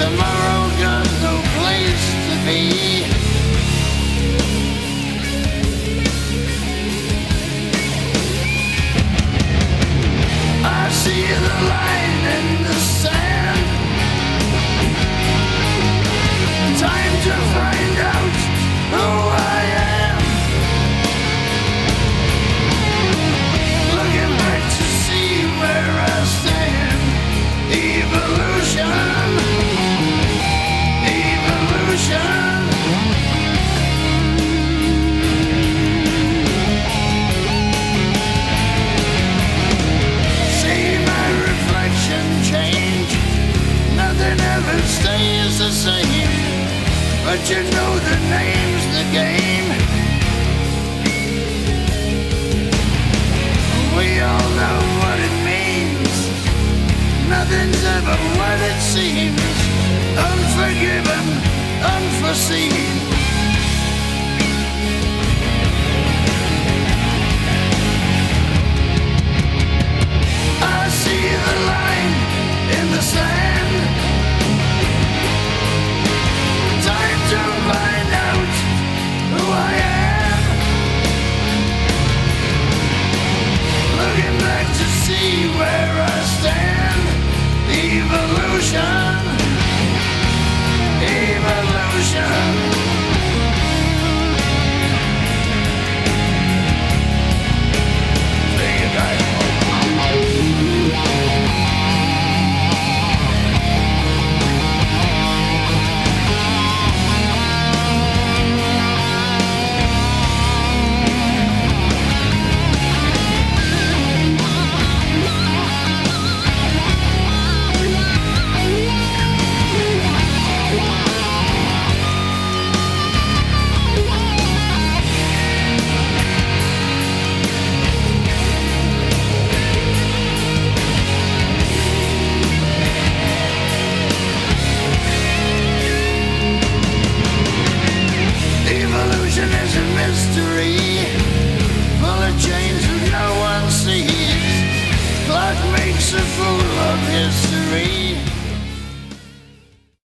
tomorrow got no place to be. I see the line in the sand. Time to find out who I am. Looking back to see where I stand. Evolution, evolution. See my reflection change. Nothing ever stays the same. But you know the name's the game. We all know what it means. Nothing's ever what it seems. Unforgiven, unforeseen. I see the line in the sand. Time to find out who I am. Looking back to see where I stand. Evolution, evolution. Evolution is a mystery, full of change that no one sees. Clock makes a fool of history.